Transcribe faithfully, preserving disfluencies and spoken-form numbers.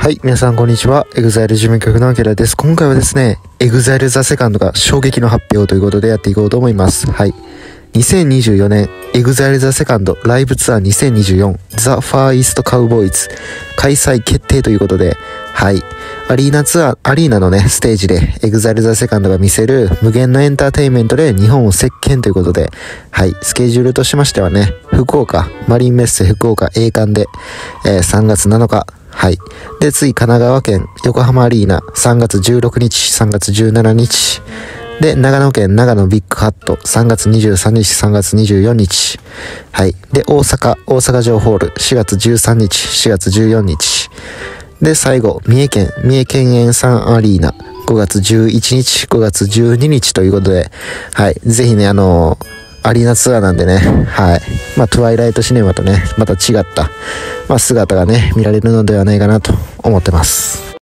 はい、皆さんこんにちは。エグザイル 事務局のアキラです。今回はですね、エグザイル The Second が衝撃の発表ということでやっていこうと思います。はい。にせんにじゅうよねん、エグザイル The Second ライブツアーにせんにじゅうよん The Far East Cowboys 開催決定ということで、はい。アリーナツアー、アリーナのね、ステージで エグザイル The Second が見せる無限のエンターテインメントで日本を席巻ということで、はい。スケジュールとしましてはね、福岡、マリンメッセ福岡 A 館で、えー、さんがつなのか、はい。で、次、神奈川県横浜アリーナさんがつじゅうろくにち、さんがつじゅうしちにち。で、長野県長野ビッグハットさんがつにじゅうさんにち、さんがつにじゅうよっか。はい。で、大阪、大阪城ホールしがつじゅうさんにち、しがつじゅうよっか。で、最後、三重県、三重県園さんアリーナごがつじゅういちにち、ごがつじゅうににちということで、はい。ぜひね、あのー、アリーナツアーなんでね、はい。まあ、トゥワイライトシネマとね、また違った、まあ、姿がね、見られるのではないかなと思ってます。